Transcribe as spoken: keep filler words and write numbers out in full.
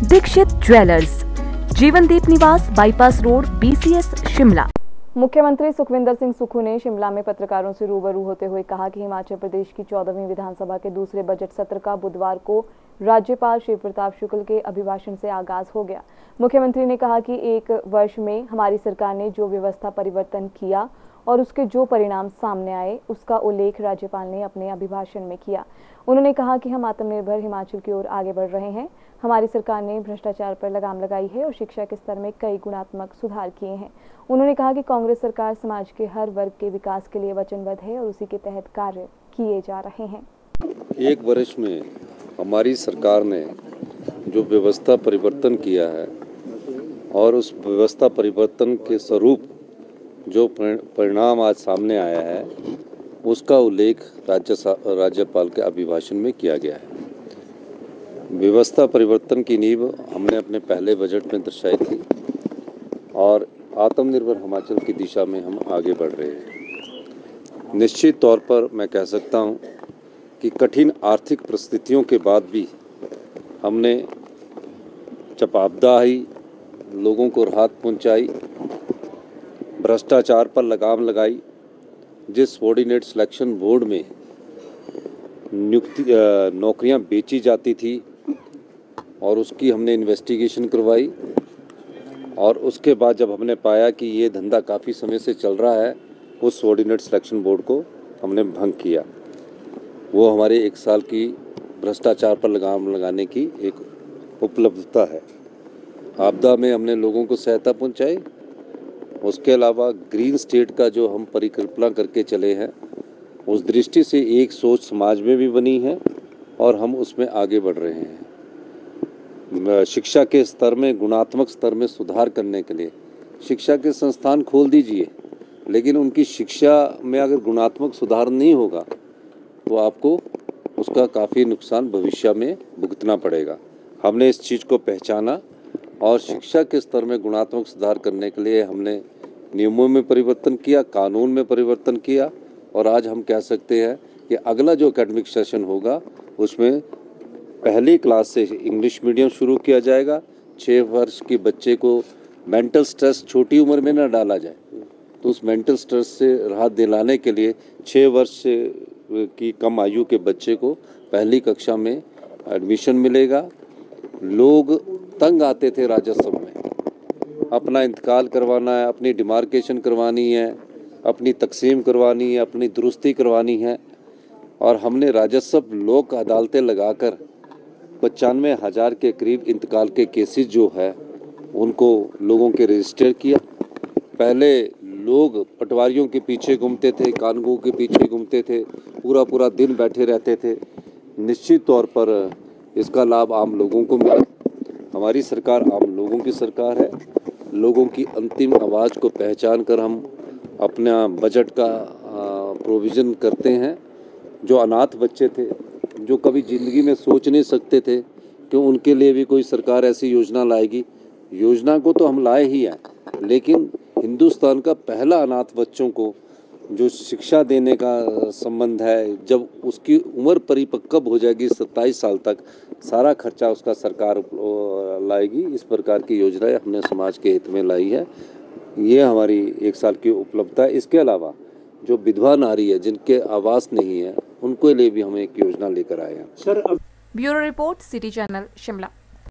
Dixit jewellers, जीवनदीप निवास, bypass road, BCS, Shimla. मुख्यमंत्री सुखविंदर सिंह सुक्खू ने शिमला में पत्रकारों से रूबरू होते हुए कहा कि हिमाचल प्रदेश की चौदहवीं विधानसभा के दूसरे बजट सत्र का बुधवार को राज्यपाल शिव प्रताप शुक्ल के अभिभाषण से आगाज हो गया। मुख्यमंत्री ने कहा कि एक वर्ष में हमारी सरकार ने जो व्यवस्था परिवर्तन किया और उसके जो परिणाम सामने आए, उसका उल्लेख राज्यपाल ने अपने अभिभाषण में किया। उन्होंने कहा कि हम आत्मनिर्भर हिमाचल की ओर आगे बढ़ रहे हैं। हमारी सरकार ने भ्रष्टाचार पर लगाम लगाई है और शिक्षा के स्तर में कई गुणात्मक सुधार किए हैं। उन्होंने कहा कि कांग्रेस सरकार समाज के हर वर्ग के विकास के लिए वचनबद्ध है और उसी के तहत कार्य किए जा रहे हैं। एक वर्ष में हमारी सरकार ने जो व्यवस्था परिवर्तन किया है और उस व्यवस्था परिवर्तन के स्वरूप जो परिणाम आज सामने आया है, उसका उल्लेख राज्य राज्यपाल के अभिभाषण में किया गया है। व्यवस्था परिवर्तन की नींव हमने अपने पहले बजट में दर्शाई थी और आत्मनिर्भर हिमाचल की दिशा में हम आगे बढ़ रहे हैं। निश्चित तौर पर मैं कह सकता हूं कि कठिन आर्थिक परिस्थितियों के बाद भी हमने जब आपदा आई, लोगों को राहत पहुंचाई, भ्रष्टाचार पर लगाम लगाई, जिस सबॉर्डिनेट सिलेक्शन बोर्ड में नियुक्ति नौकरियां बेची जाती थी और उसकी हमने इन्वेस्टिगेशन करवाई और उसके बाद जब हमने पाया कि ये धंधा काफ़ी समय से चल रहा है, उस सबॉर्डिनेट सिलेक्शन बोर्ड को हमने भंग किया। वो हमारे एक साल की भ्रष्टाचार पर लगाम लगाने की एक उपलब्धता है। आपदा में हमने लोगों को सहायता पहुंचाई। उसके अलावा ग्रीन स्टेट का जो हम परिकल्पना करके चले हैं, उस दृष्टि से एक सोच समाज में भी बनी है और हम उसमें आगे बढ़ रहे हैं। शिक्षा के स्तर में, गुणात्मक स्तर में सुधार करने के लिए शिक्षा के संस्थान खोल दीजिए, लेकिन उनकी शिक्षा में अगर गुणात्मक सुधार नहीं होगा तो आपको उसका काफ़ी नुकसान भविष्य में भुगतना पड़ेगा। हमने इस चीज़ को पहचाना और शिक्षा के स्तर में गुणात्मक सुधार करने के लिए हमने नियमों में परिवर्तन किया, कानून में परिवर्तन किया और आज हम कह सकते हैं कि अगला जो एकेडमिक सेशन होगा उसमें पहली क्लास से इंग्लिश मीडियम शुरू किया जाएगा। छः वर्ष के बच्चे को मेंटल स्ट्रेस छोटी उम्र में ना डाला जाए, तो उस मेंटल स्ट्रेस से राहत दिलाने के लिए छः वर्ष से की कम आयु के बच्चे को पहली कक्षा में एडमिशन मिलेगा। लोग तंग आते थे राजस्व में, अपना इंतकाल करवाना है, अपनी डिमार्केशन करवानी है, अपनी तकसीम करवानी है, अपनी दुरुस्ती करवानी है और हमने राजस्व लोक अदालतें लगाकर पचानवे हज़ार के करीब इंतकाल के केसेस जो है उनको लोगों के रजिस्टर किया। पहले लोग पटवारियों के पीछे घूमते थे, कानूनों के पीछे घूमते थे, पूरा पूरा दिन बैठे रहते थे। निश्चित तौर पर इसका लाभ आम लोगों को मिला। हमारी सरकार आम लोगों की सरकार है। लोगों की अंतिम आवाज़ को पहचान कर हम अपना बजट का प्रोविज़न करते हैं। जो अनाथ बच्चे थे, जो कभी ज़िंदगी में सोच नहीं सकते थे कि उनके लिए भी कोई सरकार ऐसी योजना लाएगी, योजना को तो हम लाए ही हैं, लेकिन हिंदुस्तान का पहला अनाथ बच्चों को जो शिक्षा देने का संबंध है, जब उसकी उम्र परिपक्व हो जाएगी सत्ताईस साल तक, सारा खर्चा उसका सरकार लाएगी। इस प्रकार की योजनाएं हमने समाज के हित में लाई है। ये हमारी एक साल की उपलब्धता है। इसके अलावा जो विधवा नारी है, जिनके आवास नहीं है, उनके लिए भी हम एक योजना लेकर आए हैं। Bureau report, city channel, Shimla.